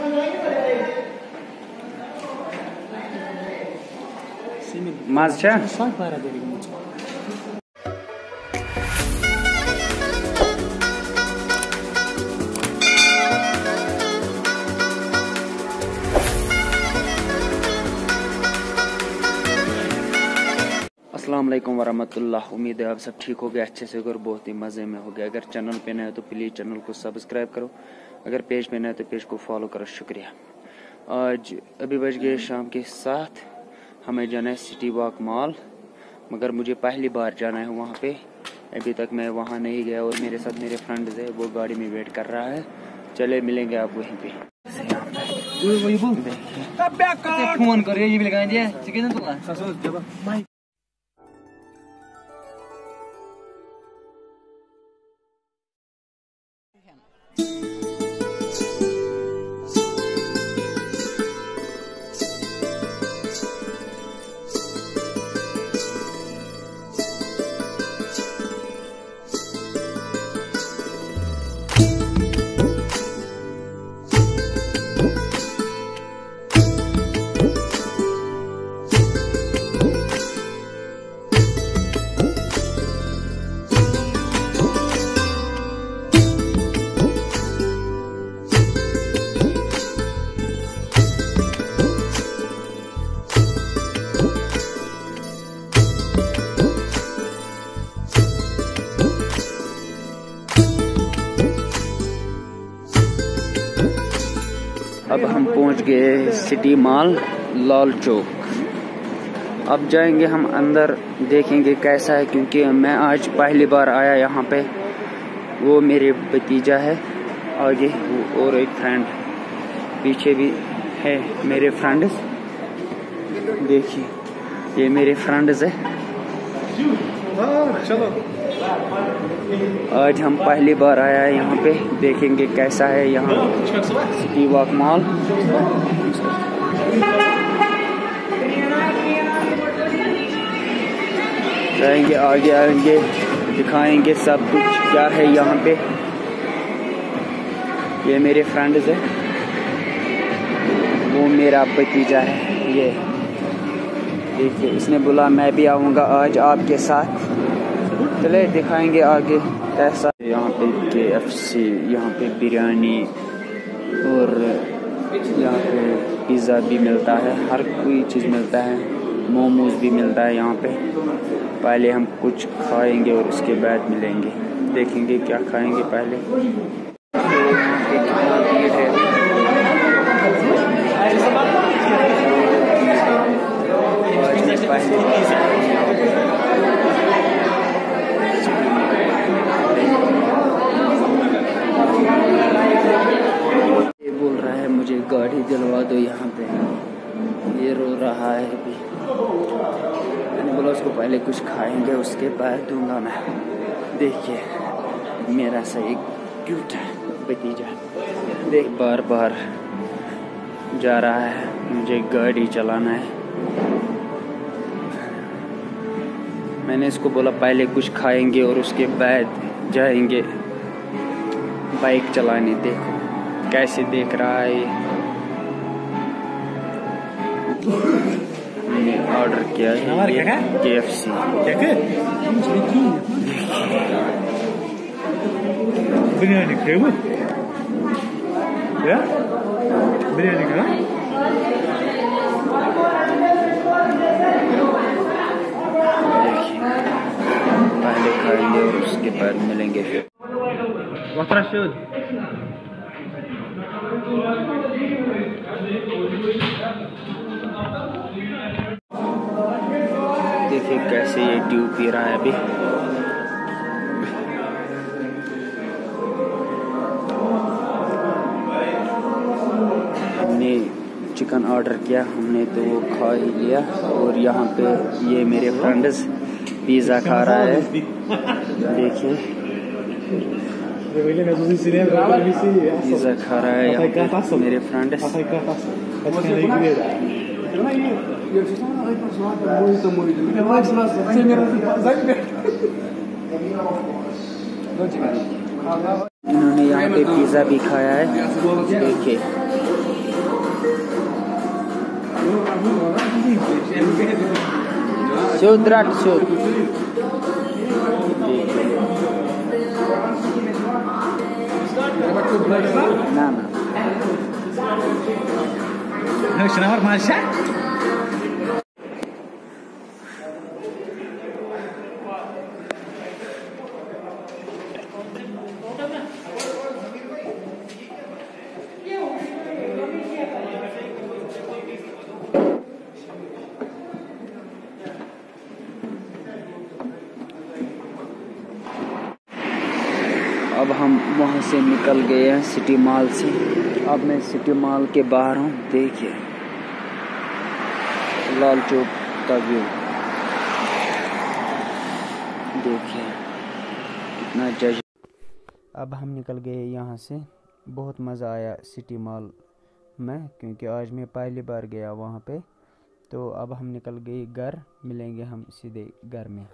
मज़ छा? अस्सलाम वालेकुम वरहमतुल्लाह। उम्मीद है आप सब ठीक हो गए, अच्छे से और बहुत ही मज़े में हो गए। अगर चैनल पे नए हो तो प्लीज़ चैनल को सब्सक्राइब करो, अगर पेज पे नए हो तो पेज को फॉलो करो। शुक्रिया। आज अभी बज गए शाम के 7। हमें जाना है सिटी वॉक मॉल, मगर मुझे पहली बार जाना है वहाँ पे। अभी तक मैं वहाँ नहीं गया और मेरे साथ मेरे फ्रेंड्स है, वो गाड़ी में वेट कर रहा है। चले मिलेंगे आप वहीं पे। फोन करो ये भी लगा दिया। अब हम पहुंच गए सिटी मॉल लाल चौक। अब जाएंगे हम अंदर, देखेंगे कैसा है, क्योंकि मैं आज पहली बार आया यहाँ पे। वो मेरे भतीजा है आगे, वो और एक फ्रेंड पीछे भी है मेरे फ्रेंड्स। देखिए ये मेरे फ्रेंड्स है। चलो आज हम पहली बार आया है यहाँ पे, देखेंगे कैसा है यहाँ सिटी वॉक मॉल। जाएंगे आगे, आएंगे दिखाएंगे सब कुछ क्या है यहाँ पे। ये मेरे फ्रेंड्स है, वो मेरा भतीजा है। ये देखिए, इसने बोला मैं भी आऊँगा आज आपके साथ। चले दिखाएंगे आगे कैसा। यहाँ पे KFC, यहाँ पे बिरयानी और यहाँ पे पिज़्ज़ा भी मिलता है, हर कोई चीज़ मिलता है। मोमोज भी मिलता है यहाँ पे। पहले हम कुछ खाएंगे और उसके बाद मिलेंगे, देखेंगे क्या खाएंगे पहले। यहाँ पे कितना भीड़ है। ये बोल रहा है मुझे गाड़ी दिलवा दो यहाँ पे, ये रो रहा है अभी। मैंने बोला उसको पहले कुछ खाएंगे उसके बाद दूंगा मैं। देखिए मेरा सही क्यूट है भतीजा, देख बार बार जा रहा है, मुझे गाड़ी चलाना है। मैंने इसको बोला पहले कुछ खाएंगे और उसके बाद जाएंगे बाइक चलाने। देखो कैसे देख रहा है। मैंने ऑर्डर किया है KFC। बिरयानी खाओ क्या? बिरयानी खा। पहले खाएंगे और उसके बाद मिलेंगे फिर। देखिए कैसे ये ड्यू पी रहा है अभी। हमने चिकन ऑर्डर किया, हमने तो वो खा ही लिया। और यहाँ पे ये मेरे फ्रेंड्स पिज़्ज़ा खा रहा है। देखिए पिज़्ज़ा खा रहा है यहाँ पे मेरे फ्रेंड्स। इन्होंने यहाँ पे पिज़्ज़ा भी खाया है। देखिए Süd रट süd ना ना Kenapa Malaysia? अब हम वहाँ से निकल गए हैं सिटी मॉल से। अब मैं सिटी मॉल के बाहर हूँ। देखिए लाल चौक का व्यू, देखिए कितना जज। अब हम निकल गए यहाँ से। बहुत मज़ा आया सिटी मॉल में, क्योंकि आज मैं पहली बार गया वहाँ पे। तो अब हम निकल गए घर। मिलेंगे हम सीधे घर में।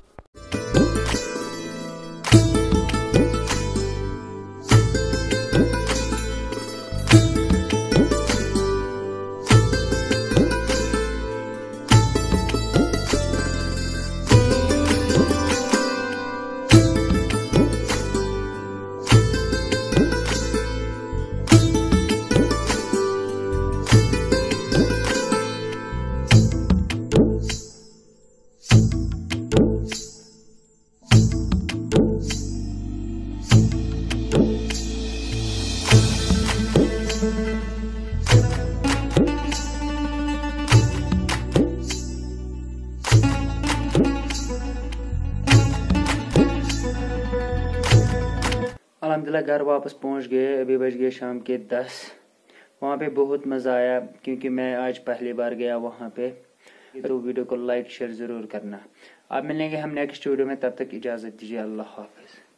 अल्हम्दुलिल्लाह घर वापस पहुंच गए। अभी बज गए शाम के 10। वहाँ पे बहुत मज़ा आया, क्योंकि मैं आज पहली बार गया वहाँ पे। तो वीडियो को लाइक शेयर ज़रूर करना। अब मिलेंगे हम नेक्स्ट वीडियो में, तब तक इजाज़त दीजिए। अल्लाह हाफ़िज़।